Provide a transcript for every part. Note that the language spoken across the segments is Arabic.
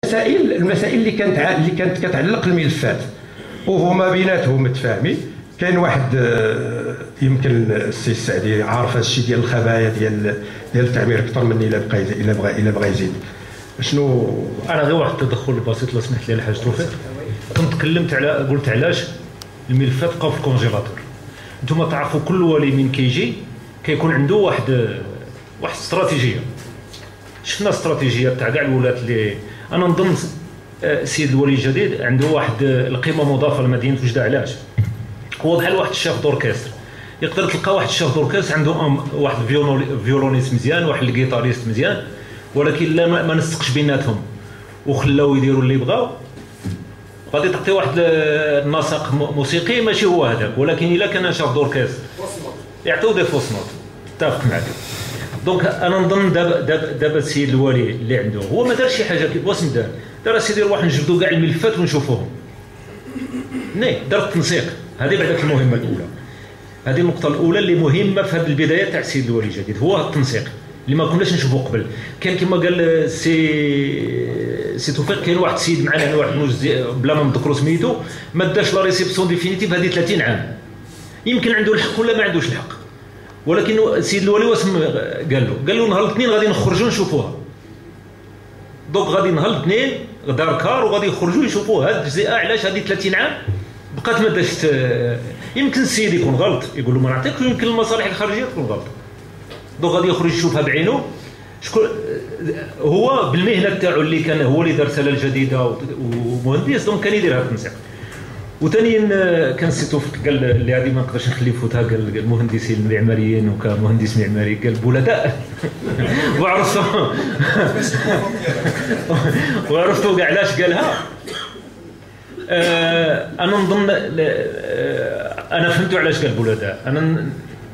المسائل اللي كانت كتعلق الملفات وهما بيناتهم متفاهمين. كاين واحد يمكن السي السعدي عارف هذا الشيء ديال الخبايا ديال التعمير اكثر مني الا بغى يزيد. شنو انا غير واحد التدخل بسيط لو سمحت لي الحاج توفيق. كنت تكلمت على قلت علاش الملفات بقاو في الكونجيلاتور. انتم تعرفوا كل ولي من كيجي كيكون عنده واحد استراتيجيه. شفنا استراتيجيه تاع كاع الولات اللي انا نظن السيد الولي الجديد عنده واحد القيمه مضافه لمدينه وجده. علاش؟ هو بحال واحد الشيف دوركستر. يقدر تلقى واحد الشيف دوركستر عنده واحد فيولونيست مزيان، واحد الجيتاريست مزيان، ولكن لا ما نسقش بيناتهم وخلاو يديروا اللي بغاو، غادي تعطي واحد النسق موسيقي ماشي هو هذاك. ولكن الا كان شيف دوركستر يعطيو دي فوس نوت. اتفق معك. دونك انا نظن دابا السيد الولي اللي عنده هو ما دار شي حاجه. واش دار سيدي نروح نجبدوا كاع الملفات ونشوفوهم. دار التنسيق. هذه بعدك المهمه الاولى. هذه النقطه الاولى اللي مهمه في هذه البدايه تاع السيد الولي الجديد، هو التنسيق اللي ما كناش نشوفوه قبل. كان كما قال سي توفيق، كاين واحد السيد معنا واحد بلا ما نذكروا سميتو ما داش لا ريسيبسيون ديفينيتيف هذه 30 عام. يمكن عنده الحق ولا ما عندوش الحق، ولكن السيد الولي واش قال له نهار الاثنين غادي نخرجوا نشوفوها. دونك غادي نهار الاثنين دار كار وغادي يخرجوا يشوفوا هذه الجزيئه. علاش هذه 30 عام بقات ما داشت؟ يمكن السيد يكون غلط يقول له ما نعطيكش، يمكن المصالح الخارجيه تكون غلط. دونك غادي يخرج يشوفها بعينه. شكون هو بالمهنه تاعو اللي كان هو اللي دار رساله جديده ومهندس، دونك كان يدير هذا التنسيق. وثانيا كان سي توفيق قال اللي هذه ما نقدرش نخلي يفوتها، قال المهندسين المعماريين وكمهندس معماري قال بولداء وعرفتوا كاع علاش قالها. انا نظن انا فهمت علاش قال بولداء. انا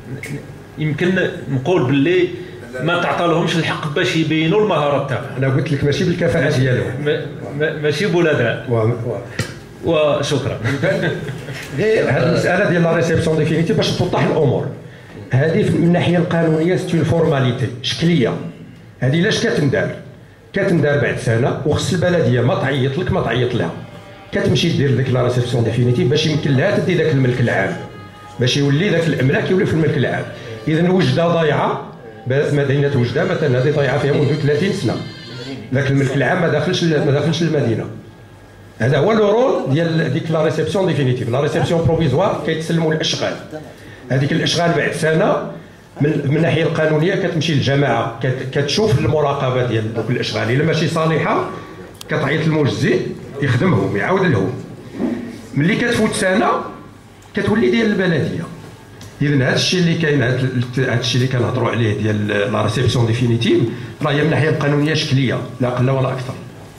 يمكن نقول باللي ما تعطى لهمش الحق باش يبينوا المهارات تاعهم. انا قلت لك ماشي بالكفاءه ديالهم، ماشي بولداء. وشكرا. غير هذه المساله ديال لا ريسيبسيون ديفينيتيف باش توضح الامور. هذه من الناحيه القانونيه سيت فورماليتي شكليه. هذه لاش كتندار بعد سنه، وخص البلديه ما تعيط لك ما تعيط لها، كتمشي دير ديك لا ريسيبسيون ديفينيتيف باش يمكن لها تدي ذاك الملك العام، باش يولي ذاك الاملاك يولي في الملك العام. اذا وجده ضايعه، مدينه وجده مثلا هذه ضايعه فيها منذ 30 سنه، ذاك الملك العام ما داخلش المدينه. هذا هو لو ديال ديك لا ريسيبسيون ديفينيتيف. لا ريسيبسيون بروفيزوار كيتسلموا الاشغال. هذيك الاشغال بعد سنه من الناحيه القانونيه كتمشي للجماعه كتشوف المراقبه ديال دوك الاشغال. الا ماشي صالحه كتعيط للمجزي يخدمهم يعاود لهم. ملي كتفوت سنه كتولي ديال البلديه. اذا هذا الشيء اللي كاين، هذا الشيء اللي كنهضروا عليه ديال لا ريسيبسيون ديفينيتيف راه هي من الناحيه القانونيه شكليه لا اقل ولا اكثر.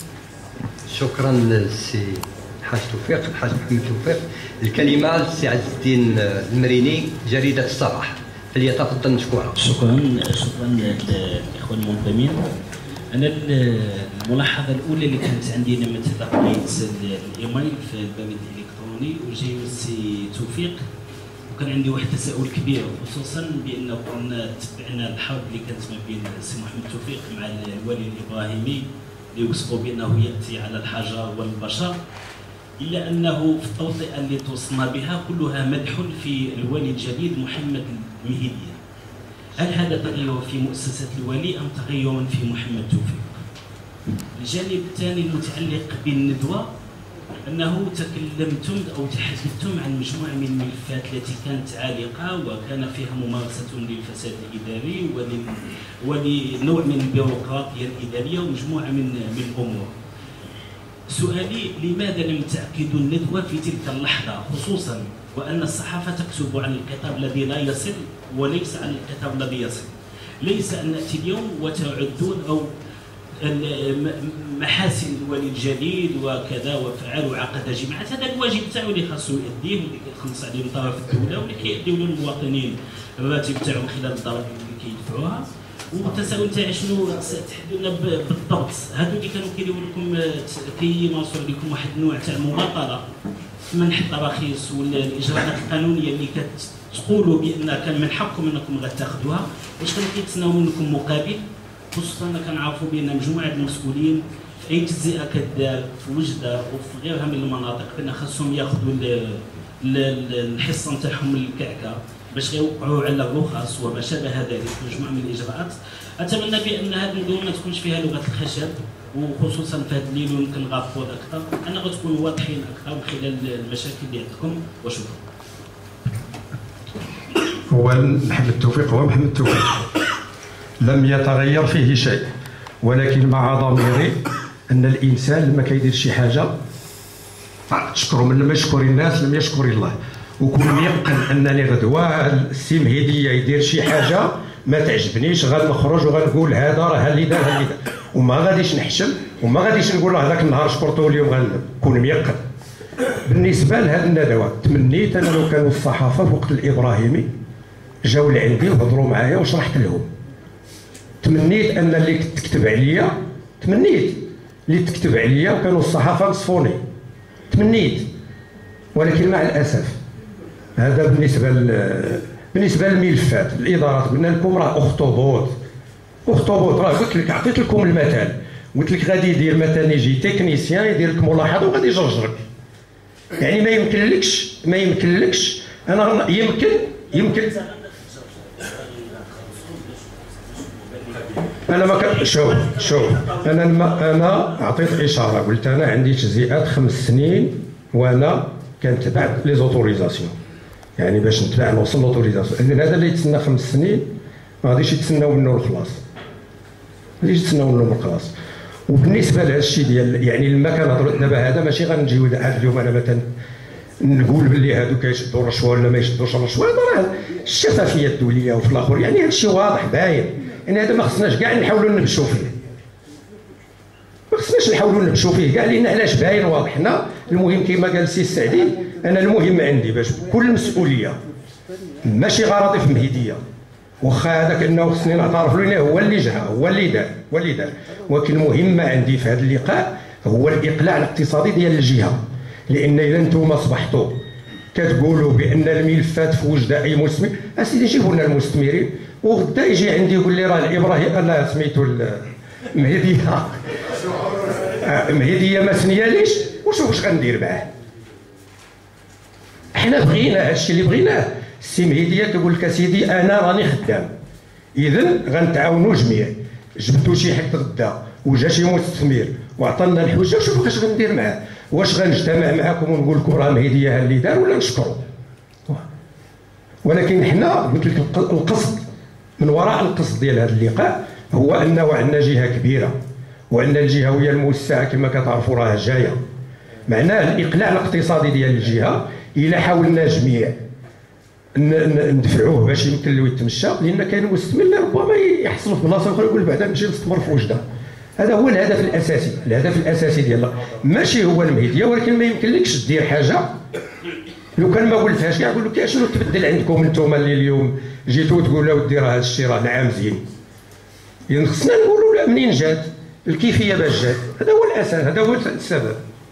شكرا للسي الحاج توفيق، الحاج محمد توفيق. الكلمه للسي عز الدين المريني، جريده الصباح، فليتفضل مشكورا. شكرا للاخوان المنضمين. انا الملاحظه الاولى اللي كانت عندي لما تلقيت الايميل في البريد الالكتروني وجاي من السي توفيق، وكان عندي واحد التساؤل كبير، خصوصا بانه كنا تبعنا الحرب اللي كانت ما بين السي محمد توفيق مع الولي الابراهيمي اللي وصفوا بانه ياتي على الحجر والبشر، الا انه في التوطئه اللي توصلنا بها كلها مدح في الولي الجديد محمد المهدي. هل هذا تغير في مؤسسه الولي ام تغير في محمد توفيق؟ الجانب الثاني المتعلق بالندوه، انه تكلمتم او تحدثتم عن مجموعه من الملفات التي كانت عالقه وكان فيها ممارسه للفساد الاداري ولنوع من البيروقراطيه الاداريه ومجموعه من الامور. سؤالي، لماذا لم تعقدوا الندوه في تلك اللحظه، خصوصا وان الصحافه تكتب عن الخطاب الذي لا يصل وليس عن الخطاب الذي يصل؟ ليس ان ناتي اليوم وتعدون او محاسن الولي الجديد وكذا وفعل وعقد جماعات، هذا الواجب تاعو اللي خاصو يأديه واللي كيتخلص عليه من طرف الدوله واللي كيأديو له المواطنين الراتب تاعهم خلال الضرائب اللي كيدفعوها. والتساؤل تاعي شنو تحدوا لنا بالضبط؟ هادو اللي كانوا كيديروا لكم كيمارسوا عليكم واحد النوع تاع المماطله، منح التراخيص ولا الاجراءات القانونيه اللي كتقولوا بان كان من حقكم انكم غتاخذوها، واش كانوا كيتسناو منكم مقابل؟ خصوصا كنعرفوا بان مجموعه المسؤولين في اي تجزئه كدار في وجده وفي غيرها من المناطق كنا خاصهم ياخذوا الحصه نتاعهم من الكعكه باش يوقعوا على الرخص وما شابه ذلك مجموعه من الاجراءات. اتمنى بان هذه المدونه ما تكونش فيها لغه الخشب، وخصوصا في هذا الليل يمكن غابور اكثر، اننا غتكونوا واضحين اكثر من خلال المشاكل اللي عندكم. وشكرا. هو محمد التوفيق هو محمد التوفيق، لم يتغير فيه شيء، ولكن مع ضميري ان الانسان لما كيدير شي حاجه تشكروا، من لما يشكر الناس لم يشكر الله. وكون يقن انني غدوه السي مهدي يدير شي حاجه ما تعجبنيش غنخرج وغنقول هذا راه اللي دار اللي دار، وما غاديش نحشم وما غاديش نقول له هذاك النهار شكرته اليوم غنلم. كون ميقن. بالنسبه لهذه الندوه تمنيت انا لو كانوا الصحافه في وقت الابراهيمي جاوا لعندي وهضروا معايا وشرحت لهم. تمنيت ان اللي تكتب عليا، تمنيت اللي تكتب عليا وكانوا الصحافه نصفوني، تمنيت. ولكن مع الاسف هذا بالنسبه للملفات الادارات قلنا لكم راه اخطبوط راه قلت لك، عطيت لكم المثال، قلت لك غادي يدير مثلا يجي تكنيسيان يدير لك ملاحظه وغادي يجرجرك. يعني ما يمكنلكش انا يمكن انا ما شوف انا اعطيت اشاره، قلت انا عندي تجزئات 5 سنين وانا كنتبع لي زوتوريزاسيون، يعني باش نتبع نوصل لوتوريزاسيون. اذا هذا اللي يتسنى 5 سنين ما غاديش يتسناو منه الخلاص، وبالنسبه لهذا الشيء ديال يعني لما كنهضروا دابا هذا ماشي غنجيو اليوم انا مثلا نقول باللي هادو كيشدوا الرشوه ولا ما يشدوش الرشوه، هذا راه الشفافيه الدوليه وفي الاخر يعني هذا الشيء واضح باين. يعني هذا ما خصناش كاع نحاولوا نبشوا فيه، كاع لان علاش باين واضح. حنا المهم كما قال السي السعدي، انا المهم عندي باش بكل مسؤوليه ماشي غراضي في مهديه، واخا هذاك انه خصني نعترف له هو اللي جا هو اللي دار، ولكن المهم عندي في هذا اللقاء هو الاقلاع الاقتصادي ديال الجهه. لان اذا انتم اصبحتوا كتقولوا بان الملفات في وجده اي مستثمر، اسيدي جيبوا لنا المستثمرين، وغدا يجي عندي يقول لي راه الابراهيم لا سميتو مهديه ما سنياليش، وشوف واش غندير معاه. حنا بغينا هادشي اللي بغيناه. السي مهديه كيقول لك اسيدي انا راني خدام، اذا غنتعاونوا جميع. جبتوا شي حد غدا وجا شي مستثمر وعطانا الحجه، وشوفوا واش غندير معاه. واش غنجتمع معاكم ونقول لكم راه مهديه ها اللي دار ولا نشكروا؟ ولكن حنا قلت لك القصد من وراء القصد ديال هذا اللقاء هو انه عندنا جهه كبيره، وان الجهويه الموسعه كما كتعرفوا راه جايه. معناه الاقلاع الاقتصادي ديال الجهه الا حاولنا جميع ندفعوه باش يمكن له يتمشى، لان كاين مستثمر اللي ربما يحصل في بلاصه اخرى يقول بعدا نمشي نستثمر في وجده. هذا هو الهدف الاساسي ديالنا، ماشي هو المهديه. ولكن ما يمكنلكش دير حاجه لو كان ما قلتهاش كاع، نقول لك شنو تبدل عندكم انتم اللي اليوم جيتوا تقولوا دير هذا الشيء راه نعم زين. يعني خصنا نقولوا لا منين جات الكيفيه باش جات، هذا هو الاساس، هذا هو السبب.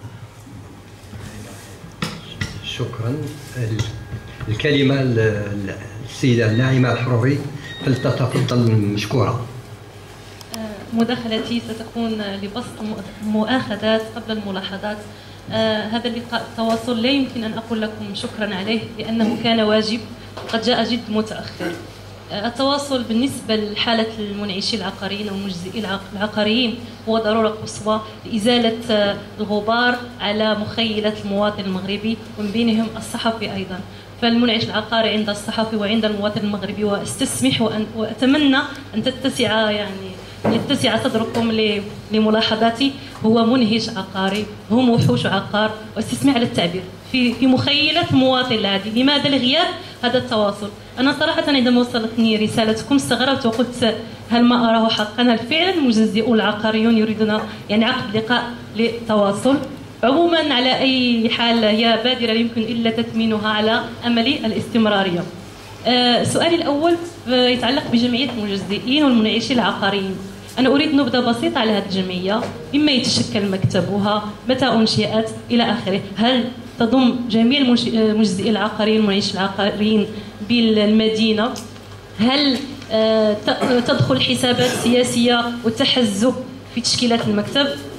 شكرا. الكلمه السيده ناعمه الحروري فلتتفضل مشكوره. مداخلتي ستكون لبسط مؤاخذات قبل الملاحظات. هذا اللقاء التواصل لا يمكن أن أقول لكم شكرا عليه لأنه كان واجب وقد جاء جد متأخر. التواصل بالنسبة لحالة المنعشين العقاريين والمجزئين العقاريين هو ضرورة قصوى لإزالة الغبار على مخيلة المواطن المغربي ومن بينهم الصحفي أيضا. فالمنعش العقاري عند الصحفي وعند المواطن المغربي، واستسمح وأتمنى أن يتسع صدركم لملاحظاتي، هو منهش عقاري، هم وحوش عقار، واستسمح على التعبير في مخيلة المواطن العادي. لماذا الغياب هذا التواصل؟ أنا صراحة عندما وصلتني رسالتكم استغربت وقلت هل ما أراه حقا؟ هل فعلا المجزئون العقاريون يريدون عقد لقاء للتواصل؟ عموما على أي حال هي بادرة يمكن إلا تثمينها على أمل الاستمرارية. سؤالي الأول يتعلق بجمعية المجزئين والمنعشين العقاريين. أنا أريد نبذة بسيطة على هذه الجمعية، مما يتشكل مكتبها، متى أنشئت إلى آخره. هل تضم جميع المجزئين العقاريين والمنعشين العقاريين بالمدينة؟ هل تدخل حسابات سياسية وتحزب في تشكيلات المكتب؟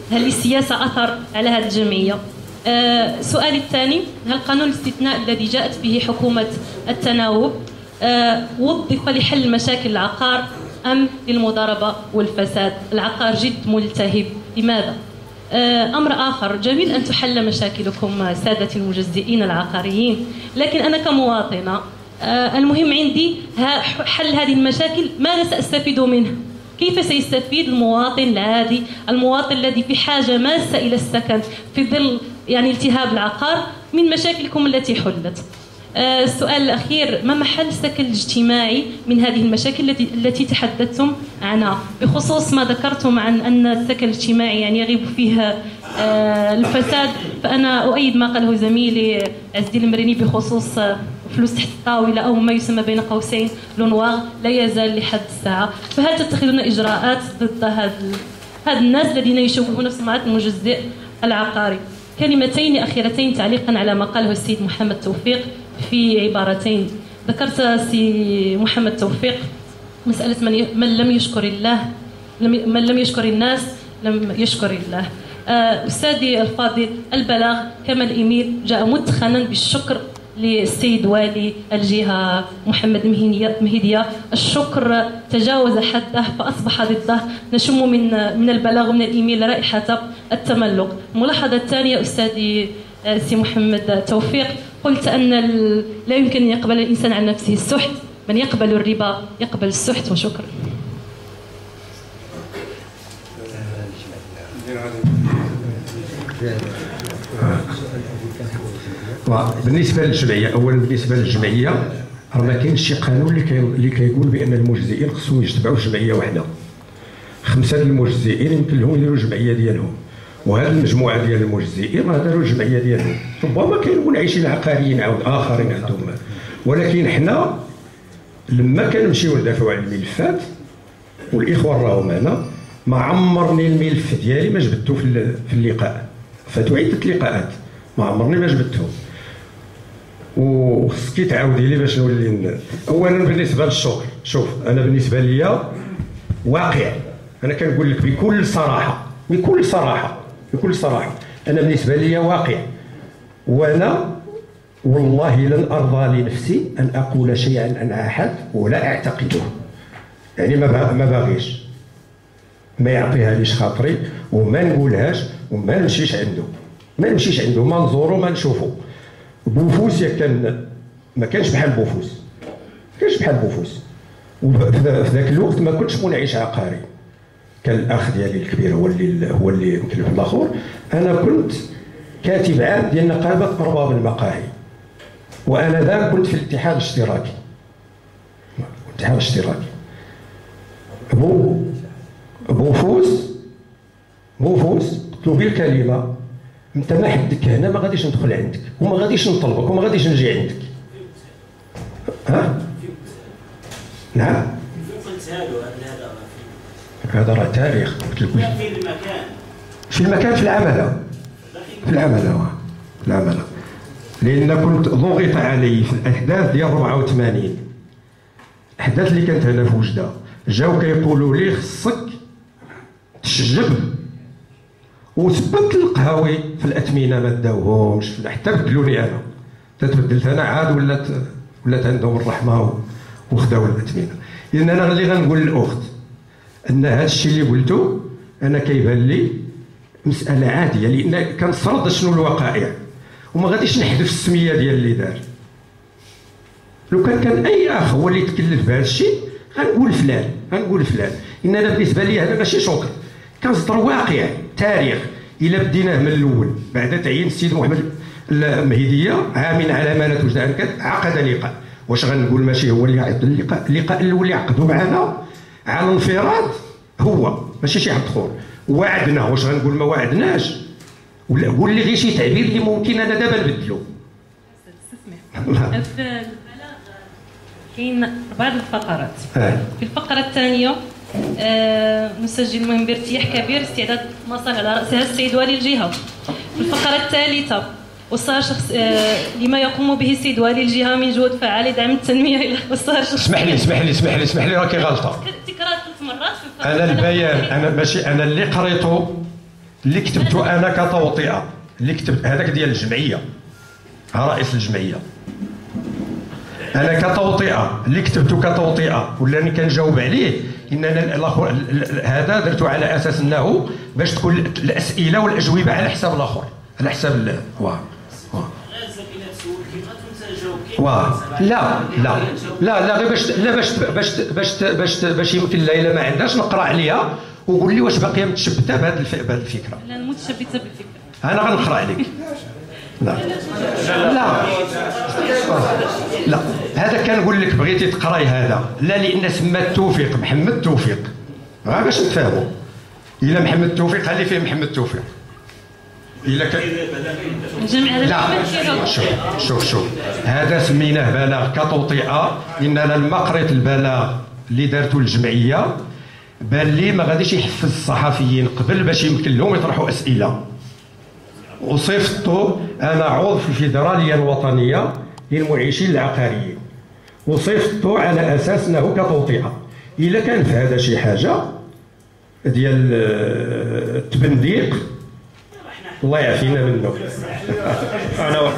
هل للسياسة أثر على هذه الجمعية؟ سؤالي الثاني، هل قانون الاستثناء الذي جاءت به حكومة التناوب وظف لحل مشاكل العقار أم للمضاربة والفساد؟ العقار جد ملتهب، لماذا؟ أمر آخر، جميل أن تحل مشاكلكم سادة المجزئين العقاريين، لكن أنا كمواطنة المهم عندي حل هذه المشاكل، ماذا سأستفيد منها؟ كيف سيستفيد المواطن العادي، المواطن الذي في حاجة ماسة إلى السكن في ظل يعني التهاب العقار من مشاكلكم التي حلت؟ السؤال الأخير، ما محل السكن الاجتماعي من هذه المشاكل التي تحدثتم عنها، بخصوص ما ذكرتم عن أن السكن الاجتماعي يعني يغيب فيه الفساد؟ فأنا أؤيد ما قاله زميلي عز الدين المريني بخصوص فلوس تحت الطاولة أو ما يسمى بين قوسين لونواغ لا يزال لحد الساعة. فهل تتخذون إجراءات ضد هذا الناس الذين يشوهون سمعة المجزئ العقاري؟ كلمتين أخيرتين تعليقا على ما قاله السيد محمد توفيق في عبارتين. ذكرت سي محمد توفيق مسألة من لم يشكر الله، من لم يشكر الناس لم يشكر الله. أستاذي الفاضل، البلاغ كما الإيميل جاء مدخنا بالشكر للسيد والي الجهة محمد مهيدية، الشكر تجاوز حده فأصبح ضده، نشم من البلاغ ومن الإيميل رائحة التملق. الملاحظة الثانية أستاذي سي محمد توفيق، قلت أن لا يمكن أن يقبل الإنسان عن نفسه السحت، من يقبل الربا يقبل السحت. وشكرا. بالنسبه للجمعيه، اولا بالنسبه للجمعيه راه ما كاينش شي قانون اللي كيقول بان المجزئين خصهم يجتمعوا في جمعيه واحده. 5 المجزئين يمكن لهم يديروا جمعيه ديالهم، وهذه المجموعه ديال المجزئين راه داروا الجمعيه ديالهم. ربما كاينوا منعشين عقاريين عاود اخرين عندهم، ولكن حنا لما كنمشيو ندافعوا على الملفات والاخوان راهم هنا، ما عمرني الملف ديالي ما جبدته في اللقاء، فاتوا عده لقاءات ما عمرني ما جبدته، وخصك تعاودي لي باش نولي. اولا بالنسبه للشكر، شوف انا بالنسبه ليا واقع، انا كنقول لك بكل صراحه بكل صراحه بكل صراحه، انا بالنسبه ليا واقع، وانا والله لن ارضى لنفسي ان اقول شيئا عن احد ولا اعتقده، يعني ما باغيش، ما يعطيها ليش خاطري وما نقولهاش وما نمشيش عنده، ما نزورو ما نشوفو. بوفوس كان ما كانش بحال بوفوس، وفي ذاك الوقت ما كنتش منعش عقاري، كان الاخ ديالي الكبير هو اللي يمكن في الاخر. انا كنت كاتب عام ديال نقابه ارباب المقاهي، وانا ذا كنت في الاتحاد الاشتراكي. بوفوس قلت له بالكلمه، انت ما حدك هنا، ما غاديش ندخل عندك وما غاديش نطلبك وما غاديش نجي عندك. ها؟ نعم. هذا راه تاريخ، قلت لك في المكان في العمله لان كنت ضغط علي في الاحداث ديال 84، الاحداث اللي كانت هنا في وجده، جاو كيقولوا لي خصك تشجب وثبت القهاوي في الاثمنه ما داوهمش، حتى بدلوني انا، تبدلت انا عاد ولات عندهم الرحمه وخداو الاثمنه. اذا انا اللي غنقول للاخت ان هذا الشيء اللي قلته انا كيبان لي مساله عاديه، لان كنفرض شنو الوقائع وما غاديش نحذف السميه ديال اللي دار. لو كان اي اخ هو اللي يتكلف بهذا الشيء غنقول فلان، ان انا بالنسبه لي هذا ماشي شكر، كنصدر واقع تاريخ. الا بديناه من الاول بعد تعيين السيد محمد المهيديه عامل على امانه وجده عقد لقاء، واش غنقول ماشي هو اللي عقد اللقاء الاول اللي عقدوا معنا على الانفراد، هو ماشي شي حد اخر. وعدنا، واش غنقول ما وعدناش؟ ولا قول لي غير شي تعبير اللي ممكن انا دابا نبدلو. في البلاغ كاين بعض الفقرات. في الفقره الثانيه نسجل المهم بارتياح كبير استعداد مصالح على راسها السيد والي الجهه. في الفقره الثالثه وصار شخص لما يقوم به السيد والي الجهه من جهود فعال لدعم التنميه الى وصار شخص. اسمح لي راكي غلطه. تكرار 3 مرات في انا البيان، انا ماشي انا اللي قريته اللي كتبته انا كتوطئه، اللي كتبت هذاك ديال الجمعيه، رئيس الجمعيه، انا كتوطئه اللي كتبته كتوطئه ولا راني كنجاوب عليه، اننا الاخر هذا درته على اساس انه باش تكون الاسئله والاجوبه على حساب الاخر، على حساب لا غير باش يمكن لا الا ما عندهاش نقرا عليها وقول لي واش باقيه متشبته بهذه الفكره. لا متشبته بالفكره. انا غنقرا عليك. لا هذا كنقول لك بغيتي تقراي هذا، لا لان سمات توفيق محمد توفيق، غير باش نتفاهموا. الا محمد توفيق خلي فيه محمد توفيق. الا كان لا شوف هذا سميناه بلاغ كتوطئه، ان انا لما قريت البلاغ اللي دارته الجمعيه بان لي ما غاديش يحفز الصحفيين قبل باش يمكن لهم يطرحوا اسئله، وصفت انا عضو في الفيدراليه الوطنيه للمعيشين العقاريين، وصفت على اساس انه كتوطئه. الا كان في هذا شي حاجه ديال التبنديق الله يعافينا منه. انا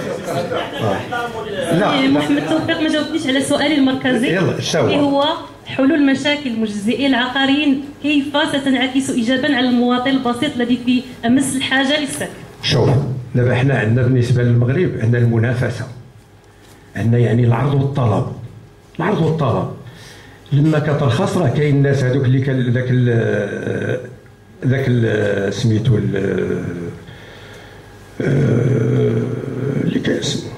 لا محمد توفيق ما جاوبتنيش على سؤالي المركزي اللي هو حلول مشاكل مجزئي العقاريين كيف ستنعكس ايجابا على المواطن البسيط الذي في امس الحاجه للسكن. شوف دابا حنا عندنا بالنسبه للمغرب عندنا المنافسه، عندنا يعني العرض والطلب. العرض والطلب لما كترخص راه كاين الناس هذوك اللي كان ذاك سميتو اللي كيسموا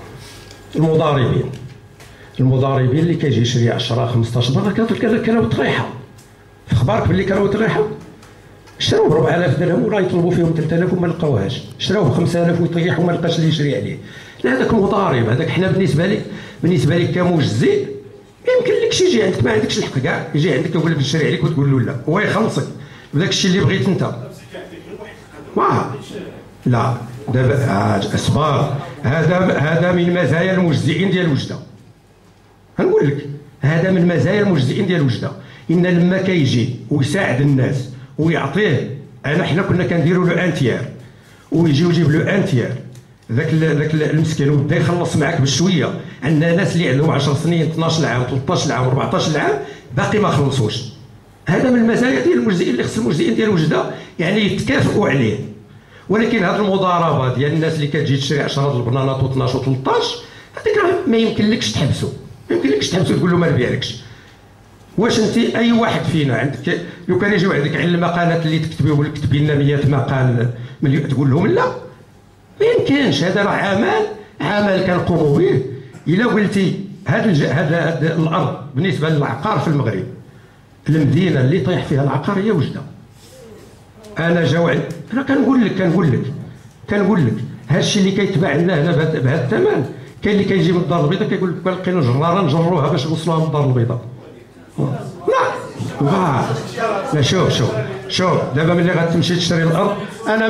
المضاربين اللي كيجي يشري 10 15 دولار كانوا طريحه. في اخبارك باللي كانوا طريحه شراو ب 4000 درهم وراه يطلبوا فيهم 3000 وما لقاوهاش، شراو ب 5000 ويطيح وما لقاش اللي يشري عليه. لا هذاك مضارب، هذاك حنا بالنسبه لك كمجزئ ما يمكنلكش يجي عندك، ما عندكش الحق كاع يجي عندك يقول لك نشري عليك وتقول له لا، هو يخلصك بداك الشيء اللي بغيت انت. لا دابا اسباب هذا من مزايا المجزئين ديال وجده. غنقول لك هذا من مزايا المجزئين ديال وجده، ان لما كيجي ويساعد الناس ويعطيه، حنا كنا كنديروا له انتيار ويجي ويجيب له انتيار ذاك المسكين وبدا يخلص معاك بشويه. عندنا ناس اللي عندهم 10 سنين 12 عام 13 عام 14 عام باقي ما خلصوش. هذا من المزايا ديال المجزئين اللي خص المجزئين ديال وجده يعني يتكافئوا عليه. ولكن هذه المضاربه ديال الناس اللي كتجي تشري 10 البنانات و12 و13 هذيك ما يمكنلكش تحبسوا، ما يمكنلكش تحبسوا تقول له ما نبيعلكش. واش انت اي واحد فينا عندك لو كان يجيو عندك على المقالات اللي تكتبي ولا كتبي لنا 100 مقال مليون تقول لهم لا، ما يمكنش. هذا راه عمل كنقوموا به. الا قلتي هذا الارض بالنسبه للعقار في المغرب، المدينه اللي طيح فيها العقار هي وجده. انا كنقول لك هذا الشيء اللي كيتباع لنا هنا بهذا الثمن، كاين اللي كيجي من الدار البيضاء كيقول لك لقينا جراره نجروها باش نوصلوها من الدار البيضاء. لا شوف دابا ملي غتمشي تشري الارض انا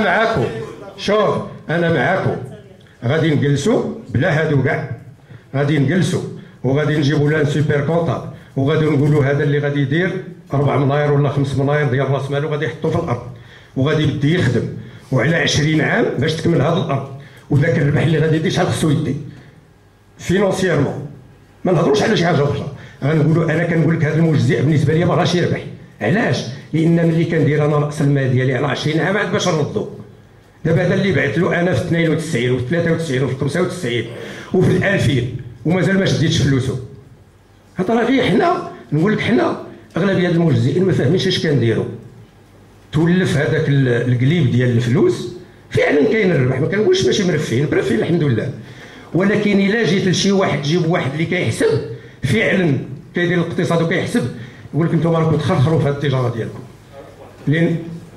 معاكم غادي نجلسوا بلا هادو كاع، غادي نجلسوا وغادي نجيبوا لنا سوبر كونطابل وغادي نقولوا هذا اللي غادي يدير 4 ملاير ولا 5 ملاير ديال راس مالو غادي يحطوا في الارض وغادي يبدي يخدم، وعلى 20 عام باش تكمل هذا الارض، وذاك الربح اللي غادي يدي شحال خصو يدي فينونسيرمون. ما نهضروش على شي حاجه اخرى، غنقولوا انا كنقول لك هذا المجزئ بالنسبه لي ما غاش يربح. علاش؟ لان ملي كندير انا راس المال ديالي على 20 عام عاد باش نردو. دابا هذا اللي بعت له انا في 92 وفي 93 وفي 95 وفي 2000 ومازال ما شديتش فلوسه. هذا راه غير حنا نقول لك حنا اغلبيه المجزئين ما فاهمينش اش كنديروا. تولف هذاك القليب ديال الفلوس فعلا كاين الربح، ما كنقولش ماشي مرفين الحمد لله، ولكن الا جيت لشي واحد تجيب واحد اللي كيحسب فعلا كيدير الاقتصاد وكيحسب يقول لك انتم راكم تخرخروا في هذه التجاره ديالكم. لان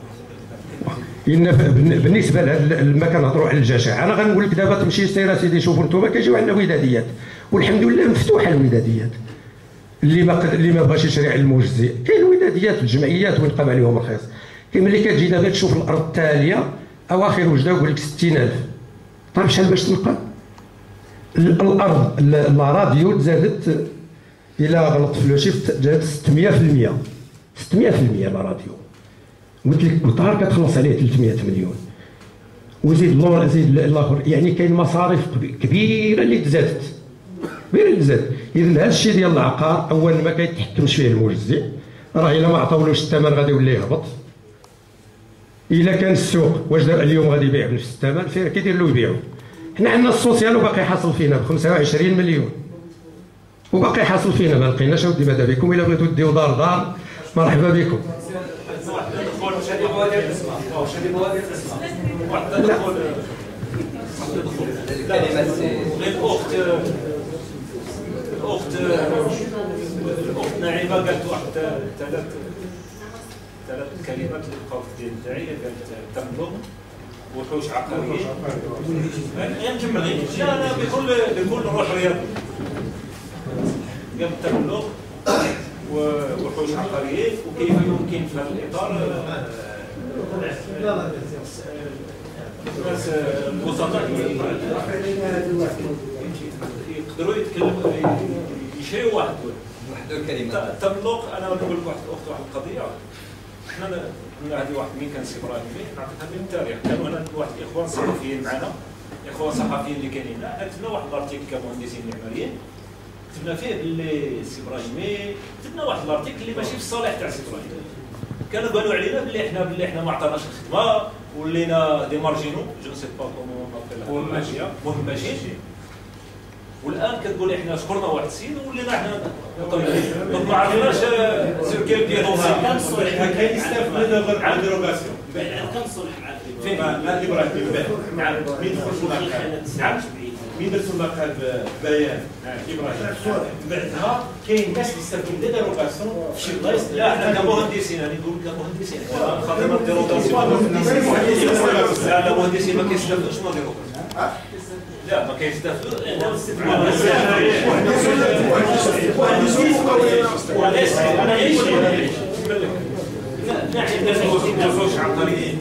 بالنسبه لما كنهضروا على الجشع انا غنقول لك دابا تمشي سير سيدي شوفوا انتم كيجيو عندنا وداديات والحمد لله مفتوحه الوداديات. اللي ما بغاش يشري على المجزئ كاين وداديات الجمعيات وينقام عليهم رخيص. كاين ملي كتجي دابا تشوف الارض التاليه اواخر وجده يقول لك 60000. طيب شحال باش تنقى؟ الارض لا راديو زادت الى غلط في لو شيفت جات 600% لا راديو. قلت لك الدار كتخلص عليه 300 مليون، وزيد الاخر، يعني كاين مصاريف كبيره اللي تزادت، اذا هذا الشيء ديال العقار اولا ما كيتحكمش فيه الموزع، راه الا ما عطاولوش الثمن غادي يولي يهبط. الا كان السوق واش دابا اليوم غادي يبيع بنفس الثمن، فين كيدير له يبيعوا؟ حنا عندنا السوسيال وباقي حاصل فينا ب 25 مليون وباقي حاصل فينا، ما لقيناش. اودي ماذا بكم الا بغيتوا ديو دار مرحبا بكم. الاخت نعيمه قالت واحد ثلاث كلمات اللي بقاو في الدين تاعي، قالت تملك وحوش عقاريين. نكمل غير لا بكل روح رياضي. قالت تملك وحوش عقاريين، وكيف يمكن في هذا الاطار الناس الوسطاء يقدروا يتكلموا يشريوا واحد الكلمه تملك. انا نقول لك واحد القضيه. حنا هذه واحد مين كان سي ابراهيم نعطيها من التاريخ. كانوا هنا واحد الاخوان صحفيين معنا، اخوان صحفيين اللي كاينين هنا، كتبنا واحد الارتيكل كمهندسين معماريين، كتبنا فيه باللي سي ابراهيم، كتبنا واحد الارتيكل اللي ماشي في الصالح تاع سي ابراهيم. كانوا قالوا علينا باللي احنا ما عطاناش الخدمه ولينا دي مارجينو جو سي با كومون مهمشين. والان كتقول احنا شكرنا واحد السيد ولينا احنا دونك ما عرفناش سير كيل بيرو كان صلح ما كاين يستافد على الديروغاسيون كان صلح فين لا ابراهيم نعم مين خرجوا نعم مين درسوا المقال بيان ابراهيم من بعدها كاين ناس اللي يستافدوا دي ديروغاسيون في شي بلايص. لا حنا كمهندسين انا نقول كمهندسين خاطر الديروغاسيون لا مهندسين ما كيستافدوش من الديروغاسيون. لا ما كيستافدوش انا ايش لا عندنا فوش عقاريين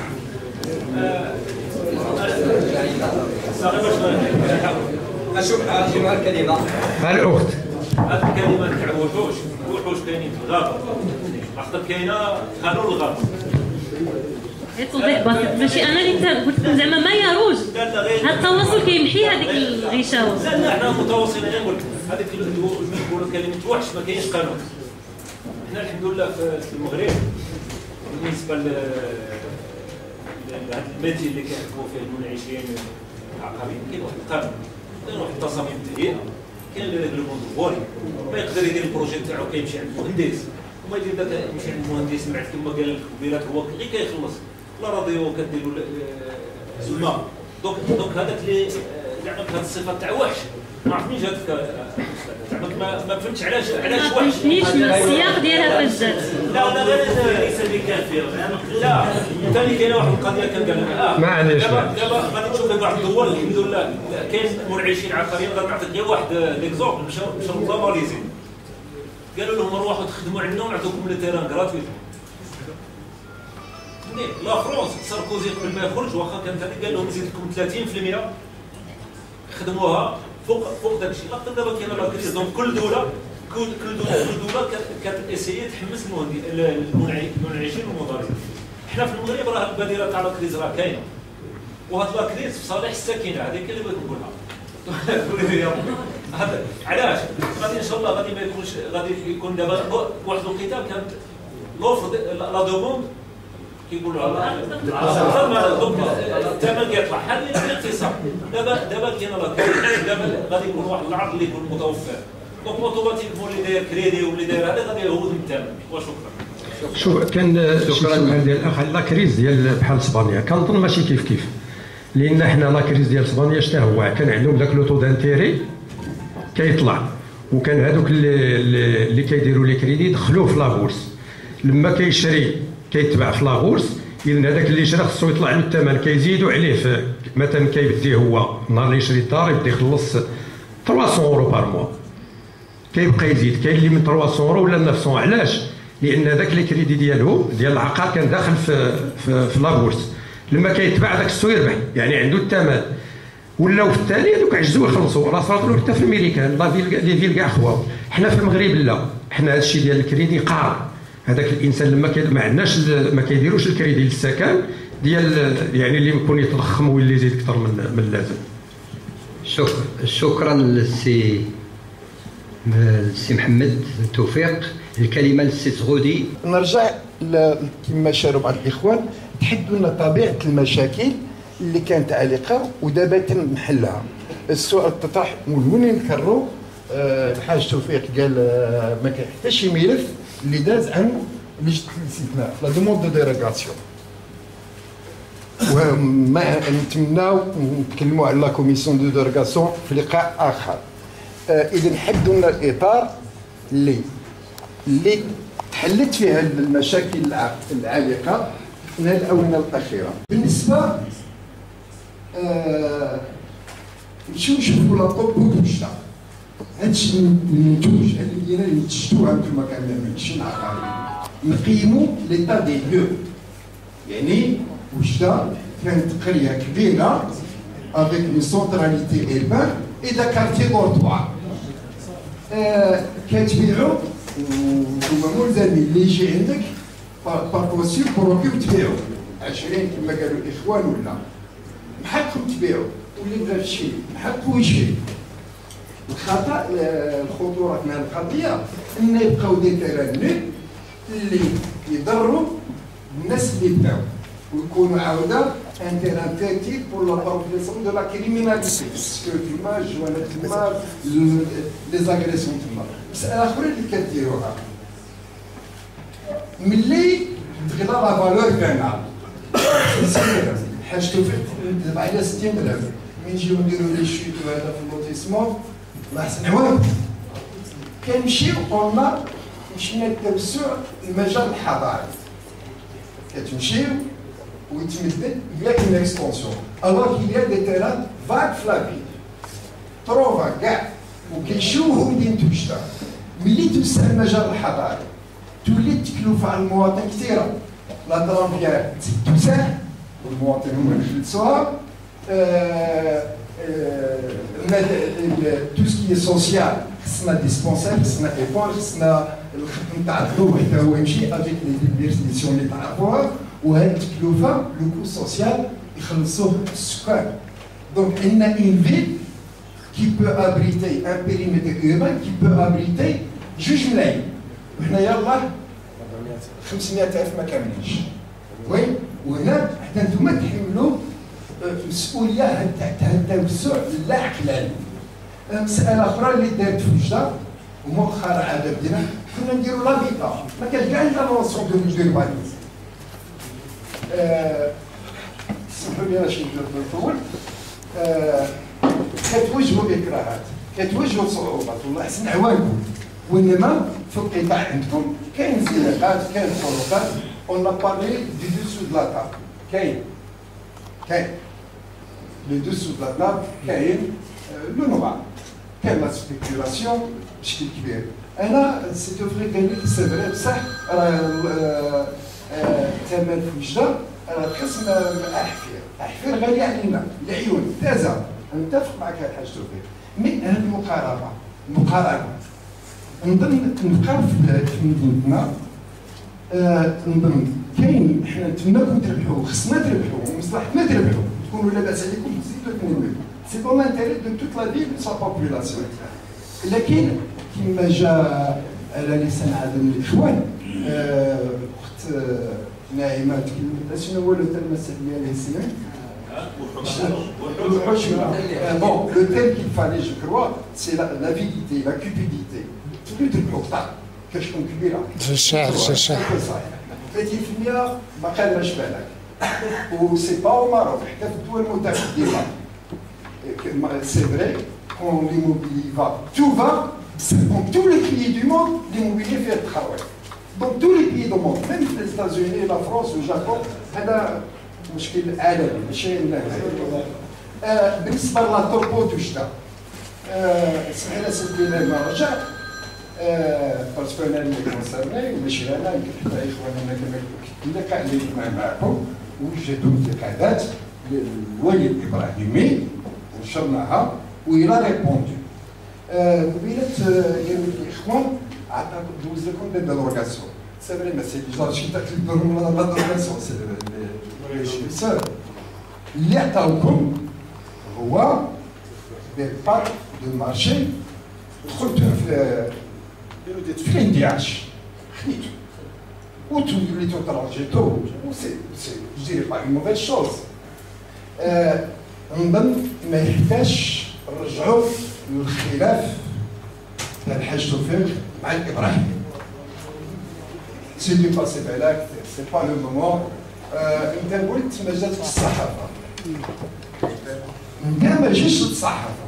اشوف الكلمه الاخت هذه الكلمه تاع وحوش كاينين في الغابه، خاطر كاينه خانوا الغابه. توضيح بسيط، ماشي انا اللي قلت لكم زعما ما يروج هذا التواصل كيمحي هذيك الغشاوه. لا احنا متواصلين. انا نقول هذيك نقولوا كلمه وحش ما كاينش قانون. احنا الحمد لله في المغرب بالنسبه لهذا الميتي اللي كيحكموا فيه المنعشين العقاريين كاين واحد القانون، كاين واحد التصاميم التهيئه، كاين اللي ريغلومون دو ما يقدر يدير البروجي تاعو كيمشي عند المهندس وما يدير داك يمشي عند المهندس من بعد كما قال لك الكبيرات هو غير كيخلص لا راديو كديروا الماء. دونك هذاك اللي زعما هذه الصفه تاع وحش ما عرفت منين جاتك زعما ما فهمتش علاش وحش. ليش من السياق ديالها فاش جات؟ لا ليس بكافر. لا ثاني كاينه واحد القضيه كان قال لك ما عندناش دابا غادي تشوف بعض الدول الحمد لله كاين منعشين عقاريين. غادي نعطيك غير واحد ليكزومبل. مشاو لاماليزي قالوا لهم روحوا تخدموا عندنا ونعطوكم لي تيران غراتويت. لا فرونس ساركوزي قبل ما يخرج واخا كان ثاني قال لهم نزيد لكم 30% خدموها فوق داك الشيء. لقيت دابا كاينه لا كريز. دونك كل دوله كانت اسيي تحمس المنعشين والمضاربين. حنا في المغرب راه البادره تاع لا كريز راه كاينه، وهاد لا كريز في صالح الساكنه. هذيك اللي بغيت نقولها. هذا علاش غادي ان شاء الله غادي ما يكونش غادي يكون دابا واحد الكتاب كانت لوفر لا دوموند كيقولوا الثمن كيطلع. هذه الاقتصاد دابا كاينه لا كريز. دابا غادي يكون واحد العرض اللي يكون متوفر. دونك اوتوماتيكمون اللي داير كريدي واللي داير هذا غادي يهود من الثمن. وشكرا. شوف كان شي سؤال ديال الاخ على لا كريز ديال بحال اسبانيا. كنظن ماشي كيف لان حنا لا كريز ديال اسبانيا شتا هو كان عندهم داك لوطو دانتيري كيطلع، وكان هذوك اللي كيديروا لي كريدي دخلوه في لابورس. لما كيشري كيتباع في لابورس، اذا هذاك اللي شرا خصو يطلع له الثمن كيزيدوا عليه. مثلا كيبدي هو نهار اللي يشري الدار يبدا يخلص 300 اورو بار موا، كيبقى يزيد. كاين اللي من 300 اورو ولا 900. علاش؟ لان هذاك لي كريدي ديال العقار كان داخل في لابورس. لما كيتباع داك السوق يربح، يعني عنده الثمن. ولاو في التالي هذوك عجزوا يخلصوا. راه صارت له حتى في الميريكان لي فيل كاع خواو. حنا في المغرب لا، حنا هذا الشيء ديال الكريدي قار. هذاك الانسان لما ما عندناش ما كيديروش الكريدي للسكن، ديال يعني اللي يكون يتضخم ويلي يزيد اكثر من اللازم. شكرا للسي محمد توفيق. الكلمه للسي زغودي. نرجع كما شاروا بعض الاخوان تحدوا لنا طبيعه المشاكل اللي كانت عالقه ودابا تنحلها. السؤال تطرح وين نكرروا الحاج توفيق قال ما كاين حتى شي ملف اللي داز عن الاستثناء لا دوموند دو ديروغاسيون. وما نتمناو نتكلموا على لا كوميسيون دو ديروغاسيون في لقاء اخر. اذا حدوا لنا الاطار اللي تحلت فيها المشاكل العالقه في الاونه الاخيره. بالنسبه نشوفوا لا طب وتمشى هادشي المنتوج اللي بدينا نتشتوها انتم كاملين ماشي العقاري نقيموا ليطا دي لو. يعني وجده كانت قريه كبيره افيك اون سونتراليتي ايربان اي دا كارتي دورتوار كتبيعوا وهما ملزمين اللي يجي عندك باركوسيو بروكي وتبيعوا 20 كما قالوا الاخوان ولا من حقكم تبيعوا واللي بغى يشري من حقه يشري. الخطا الخطوره من هذه القضيه ان يبقاو دي تيران اللي يضروا الناس اللي بداو ويكونوا عاوده ان تيران تيرتيل بور لا بروفيسيون دو لا كريميناليتي باسكو تما جوانا تما لي زاغريسيون تما. مساله اخرى اللي كديروها ملي تغلى لا فالور تاعنا حاج توفيق دابا على 60 درهم من نجيو نديرو لي شوت وهذا في اللوتيسمون الله يحسن حوالك كنمشيو قلنا مشينا للتوسع المجال الحضاري كتمشيو ويتمدد يا اون اكستونسيون الوغ كيليا دي تيران فاك في لا فيل ترو فاك كاع وكيشوفوا مدينة وجده. ملي توسع المجال الحضاري تولي التكلفه على المواطن كثيره. لا طرامبيا تزيد توسع والمواطن هما اللي يجلسوها. تو سكي سوسيال خصنا ديسبونسير خصنا ايبون خصنا الخدمه تاع الضوء حتى هو يمشي افيك لي ديسبونسيون اللي تعرفوها. وهذه التكلفه لو كو سوسيال يخلصوه السكان. دونك ان اون فيل qui peut abriter un périmètre urbain qui peut abriter جوج ملايين وحنا يلاه 500,000 ما كاملينش. وين وهنا حتى نتوما تحملوا المسؤوليه تاع التوسع لا عقلاني. مساله اخرى اللي دارت في وجده ومؤخرا عاد بدينا كنا نديروا لابيتا ما كانش كاع انترفونسيون دو لوربانيزم. سمحوا لي باش نطول. كتواجهوا اكراهات كتواجهوا صعوبات والله يحسن عوانكم وانما في القطاع عندكم كاين زيادات كاين خروقات. اون بارلي دي دوسو دو لا تاب كاين لي دوسو دو لا تاب كاين لو نوع كاين لا سبيكولاسيون بشكل كبير. انا سي توفري قال لك سي فري بصح راه الثمن في وجده راه قسم احفير غالي علينا العيون تازه. نتفق معك الحاج توفيق من هذه المقارنه نظن نبقاو في مدينتنا. نظن كاين حنا نتمناكم تربحوا خصنا تربحوا ومصلحتنا تربحوا تكونوا لاباس عليكم تزيدوا تنميو سي دون لانتيري دو توت لا فيل سا بوبولاسيون. لكن كما جاء على لسان عدد من الاخوان اخت ناعمه تكلمت شنو هو المسألة ديال السنين bon, le thème qu'il fallait, je crois, c'est l'avidité, la cupidité. Tu veux te protéger, qu'est-ce qu'on cupide là? C'est ça. Petit film, ma quelle vache belle. Ou c'est pas au Maroc, tout le monde a dit là. C'est vrai, quand l'immobilier va, tout va, dans tous les pays du monde, l'immobilier fait le travail. Dans tous les pays du monde, même les États-Unis, la France, le Japon, مشكل عالمي ماشي بالنسبه للطرق وجده. اسمح لي سيدي ما رجع باسكو انا اللي كونسيرني ماشي انا يمكن حتى اخواننا كما قلت لك اللي معكم وجدوا انتقادات للولي الابراهيمي ونشرناها وإلى ريبوندو. قبيله قالوا لي الاخوان دوز لكم دي ديروغاسيون C'est vrai, mais c'est bizarre. Je suis d'accord avec la dotation, c'est les jouisseurs. اللي عطاوكم هو دي بارت دو مارشي دخلتهم في الاندعاش خديتو وتوليتو تراجيتو je dirais pas une mauvaise chose. نظن ما يحتاجش نرجعوا للخلاف تاع الحاج توفيق مع الابراهيمي. سيدي باسي بالك سي با لو مومون. انت قلت ما جاتش الصحافه. انت ما جيتش للصحافه.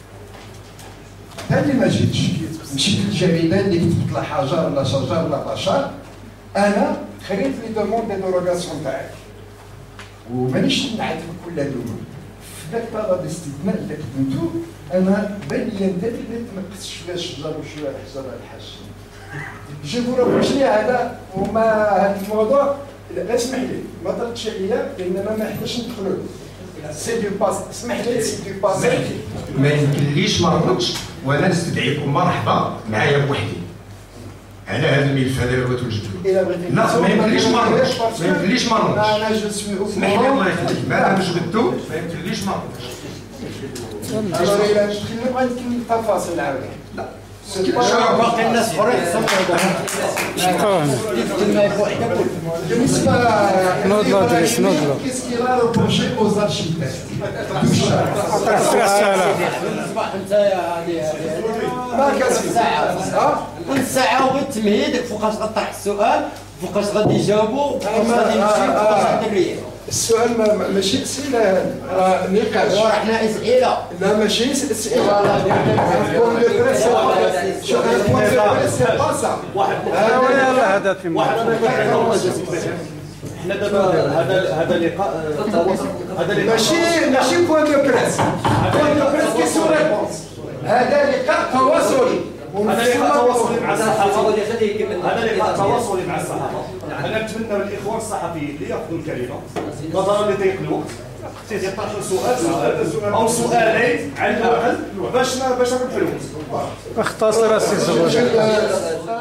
انت ما جيتش مشيت للجريده اللي كتبت لا حجر لا شجر لا بشر. انا خليت لي دوموند دي دوروغاسيون تاعك ومانيش نعاتب كل اللوم. في ذاك الطلب الاستثناء اللي كتبتو انا بان لي انت اللي تنقص شويه الشجر وشويه الحجر الحاج. جيبوا ربوش لي هذا وما هذا الموضوع اسمح لي ما طردتش عليا انما ما حتاش ندخلوا سي دو باس. اسمح لي سي دو باس. ما يمكنليش ما نردش وانا نستدعيكم مرحبا معايا بوحدي على هذا الملف هذا اللي بغيتو نجبدوه. لا ما يمكنليش ما نردش. ما يمكنليش ما نردش. انا جو سوي اسمح لي الله يخليك ما جبدتو ما يمكنليش ما نردش. الوغ الا نبغي نكمل التفاصيل عاوتاني. لا باقي الناس اخرين بالنسبه كيس كي لا روبروشي اوز ارشيتكت ما كاسب ساعه كل ساعه وغير التمهيد فوقاش غطرح السؤال فوقاش غادي يجاوبوا فوقاش غادي يمشي فوقاش غادي يريح. السؤال ماشي اسئله نقاش حنا اسئله لا ماشي اسئله بون دو بريس شوف بون دو بريس سي با سا هذا في حنا دابا هذا اللقاء ماشي بوان دو بريس. بوان دو بريس كيسيون ريبونس. هذا لقاء تواصلي. هذا لقاء تواصلي مع الصحافه. هذا لقاء تواصلي مع الصحافه. انا نتمنى من الاخوان الصحفيين اللي ياخذوا الكلمه نظرا لضيق الوقت يطرحوا سؤال او سؤالين على الاقل باش نربحوا الوقت. اختصر السي زغوجي.